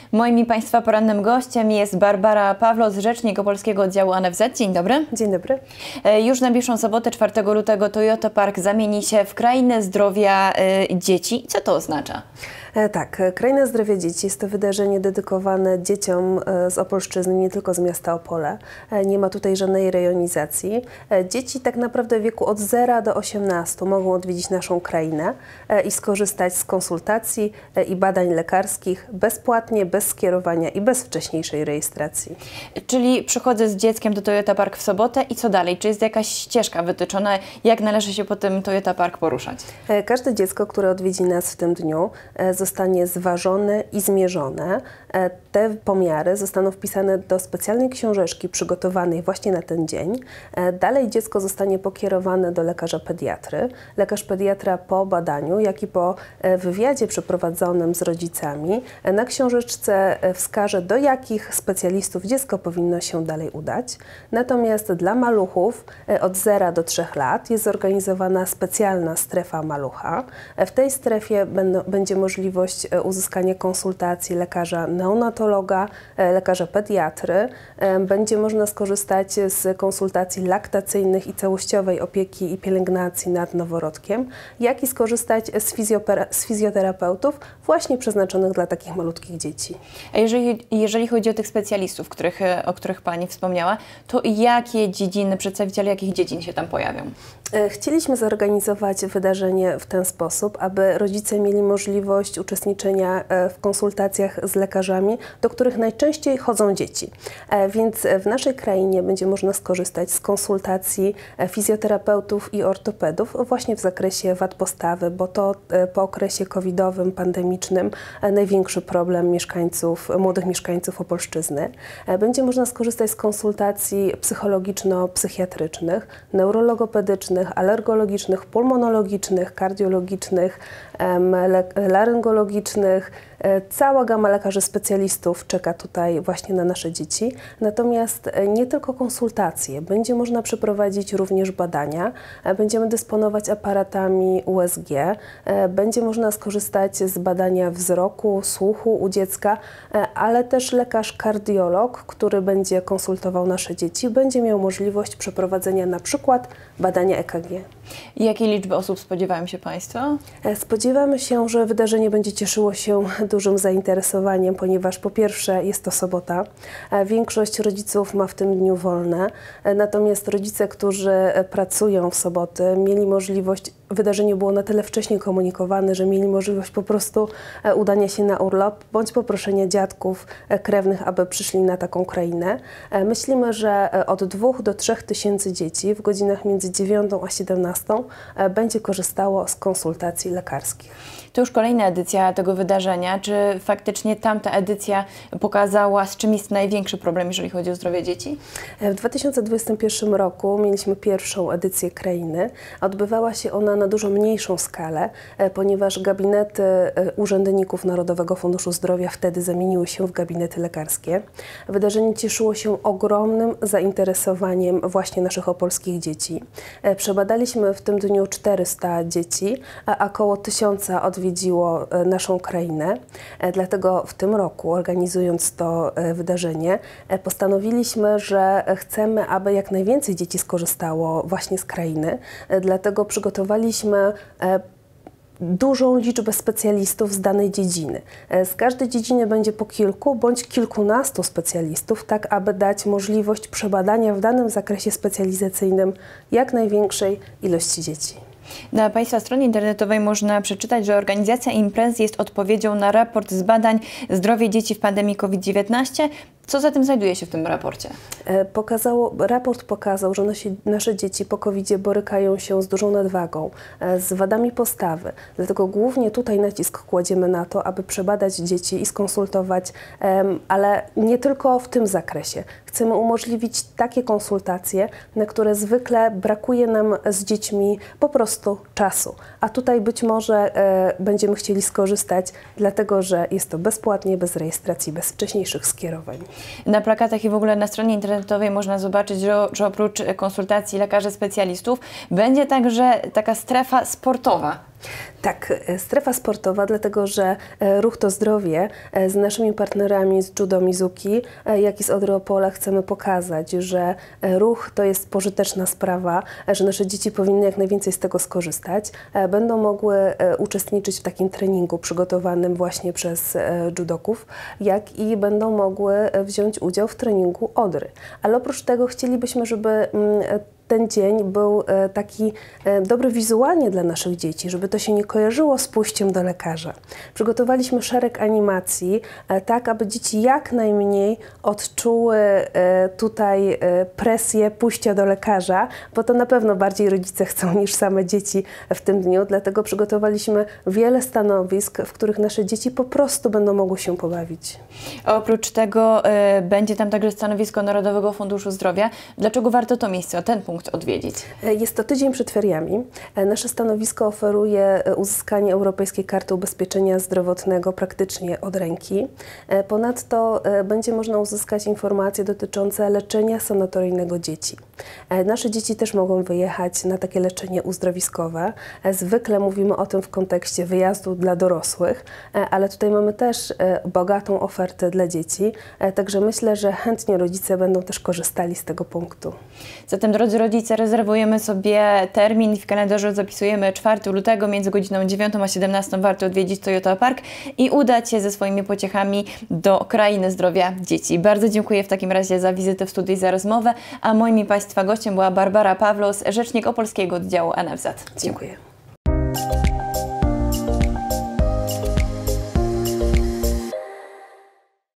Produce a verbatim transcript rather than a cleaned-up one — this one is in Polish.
Moim i Państwa porannym gościem jest Barbara Pawlos, rzecznik Opolskiego Oddziału A N F Z. Dzień dobry. Dzień dobry. Już w najbliższą sobotę, czwartego lutego, Toyota Park zamieni się w Krainę Zdrowia Dzieci. Co to oznacza? Tak, Kraina Zdrowia Dzieci jest to wydarzenie dedykowane dzieciom z Opolszczyzny, nie tylko z miasta Opole. Nie ma tutaj żadnej rejonizacji. Dzieci tak naprawdę w wieku od zera do osiemnastu mogą odwiedzić naszą krainę i skorzystać z konsultacji i badań lekarskich bezpłatnie, bez skierowania i bez wcześniejszej rejestracji. Czyli przychodzę z dzieckiem do Toyota Park w sobotę i co dalej? Czy jest jakaś ścieżka wytyczona, jak należy się po tym Toyota Park poruszać? Każde dziecko, które odwiedzi nas w tym dniu, zostanie zważone i zmierzone. Te pomiary zostaną wpisane do specjalnej książeczki przygotowanej właśnie na ten dzień. Dalej dziecko zostanie pokierowane do lekarza pediatry. Lekarz pediatra po badaniu, jak i po wywiadzie przeprowadzonym z rodzicami na książeczce wskaże, do jakich specjalistów dziecko powinno się dalej udać. Natomiast dla maluchów od zera do trzech lat jest zorganizowana specjalna strefa malucha. W tej strefie będą, będzie możliwość uzyskania konsultacji lekarza neonatologa, lekarza pediatry. Będzie można skorzystać z konsultacji laktacyjnych i całościowej opieki i pielęgnacji nad noworodkiem, jak i skorzystać z, z fizjoterapeutów właśnie przeznaczonych dla takich malutkich dzieci. A jeżeli, jeżeli chodzi o tych specjalistów, których, o których Pani wspomniała, to jakie dziedziny, przedstawiciele jakich dziedzin się tam pojawią? Chcieliśmy zorganizować wydarzenie w ten sposób, aby rodzice mieli możliwość uczestniczenia w konsultacjach z lekarzami, do których najczęściej chodzą dzieci. Więc w naszej krainie będzie można skorzystać z konsultacji fizjoterapeutów i ortopedów właśnie w zakresie wad postawy, bo to po okresie covidowym, pandemicznym największy problem mieszkańców, młodych mieszkańców Opolszczyzny. Będzie można skorzystać z konsultacji psychologiczno-psychiatrycznych, neurologopedycznych, alergologicznych, pulmonologicznych, kardiologicznych, laryngologicznych. Cała gama lekarzy specjalistów czeka tutaj właśnie na nasze dzieci. Natomiast nie tylko konsultacje, będzie można przeprowadzić również badania. Będziemy dysponować aparatami U S G, będzie można skorzystać z badania wzroku, słuchu u dziecka, ale też lekarz kardiolog, który będzie konsultował nasze dzieci, będzie miał możliwość przeprowadzenia na przykład badania E K G. Jakiej liczby osób spodziewają się Państwo? Spodziewamy się, że wydarzenie będzie cieszyło się dużym zainteresowaniem, ponieważ po pierwsze jest to sobota, większość rodziców ma w tym dniu wolne, natomiast rodzice, którzy pracują w soboty, mieli możliwość, wydarzenie było na tyle wcześnie komunikowane, że mieli możliwość po prostu udania się na urlop, bądź poproszenia dziadków krewnych, aby przyszli na taką krainę. Myślimy, że od dwóch do trzech tysięcy dzieci w godzinach między dziewiątą a siedemnastą będzie korzystało z konsultacji lekarskich. To już kolejna edycja tego wydarzenia. Czy faktycznie tamta edycja pokazała, z czym jest największy problem, jeżeli chodzi o zdrowie dzieci? W dwa tysiące dwudziestym pierwszym roku mieliśmy pierwszą edycję krainy. Odbywała się ona na dużo mniejszą skalę, ponieważ gabinety urzędników Narodowego Funduszu Zdrowia wtedy zamieniły się w gabinety lekarskie. Wydarzenie cieszyło się ogromnym zainteresowaniem właśnie naszych opolskich dzieci. Przebadaliśmy w tym dniu czterysta dzieci, a około tysiąca odwiedziło naszą krainę. Dlatego w tym roku, organizując to wydarzenie, postanowiliśmy, że chcemy, aby jak najwięcej dzieci skorzystało właśnie z krainy. Dlatego przygotowaliśmy dużą liczbę specjalistów z danej dziedziny. Z każdej dziedziny będzie po kilku bądź kilkunastu specjalistów, tak aby dać możliwość przebadania w danym zakresie specjalizacyjnym jak największej ilości dzieci. Na Państwa stronie internetowej można przeczytać, że organizacja imprezy jest odpowiedzią na raport z badań Zdrowie dzieci w pandemii COVID dziewiętnaście. Co zatem znajduje się w tym raporcie? Pokazało, raport pokazał, że nasi, nasze dzieci po kowidzie borykają się z dużą nadwagą, z wadami postawy. Dlatego głównie tutaj nacisk kładziemy na to, aby przebadać dzieci i skonsultować, ale nie tylko w tym zakresie. Chcemy umożliwić takie konsultacje, na które zwykle brakuje nam z dziećmi po prostu czasu. A tutaj być może e, będziemy chcieli skorzystać, dlatego że jest to bezpłatnie, bez rejestracji, bez wcześniejszych skierowań. Na plakatach i w ogóle na stronie internetowej można zobaczyć, że, że oprócz konsultacji lekarzy specjalistów będzie także taka strefa sportowa. Tak, strefa sportowa, dlatego że Ruch to Zdrowie z naszymi partnerami z Judo Mizuki, jak i z Odry Opola chcemy pokazać, że ruch to jest pożyteczna sprawa, że nasze dzieci powinny jak najwięcej z tego skorzystać. Będą mogły uczestniczyć w takim treningu przygotowanym właśnie przez judoków, jak i będą mogły wziąć udział w treningu Odry. Ale oprócz tego chcielibyśmy, żeby ten dzień był taki dobry wizualnie dla naszych dzieci, żeby to się nie kojarzyło z pójściem do lekarza. Przygotowaliśmy szereg animacji, tak aby dzieci jak najmniej odczuły tutaj presję pójścia do lekarza, bo to na pewno bardziej rodzice chcą niż same dzieci w tym dniu, dlatego przygotowaliśmy wiele stanowisk, w których nasze dzieci po prostu będą mogły się pobawić. A oprócz tego y, będzie tam także stanowisko Narodowego Funduszu Zdrowia. Dlaczego warto to miejsce, ten punkt odwiedzić? Jest to tydzień przed feriami. Nasze stanowisko oferuje uzyskanie Europejskiej Karty Ubezpieczenia Zdrowotnego praktycznie od ręki. Ponadto będzie można uzyskać informacje dotyczące leczenia sanatoryjnego dzieci. Nasze dzieci też mogą wyjechać na takie leczenie uzdrowiskowe. Zwykle mówimy o tym w kontekście wyjazdu dla dorosłych, ale tutaj mamy też bogatą ofertę dla dzieci, także myślę, że chętnie rodzice będą też korzystali z tego punktu. Zatem, drodzy rodzice, rezerwujemy sobie termin i w kalendarzu zapisujemy czwartego lutego między godziną dziewiątą a siedemnastą. Warto odwiedzić Toyota Park i udać się ze swoimi pociechami do krainy zdrowia dzieci. Bardzo dziękuję w takim razie za wizytę w studiu i za rozmowę, a moim i Państwa gościem była Barbara Pawlos, rzecznik opolskiego oddziału N F Z. Dziękuję.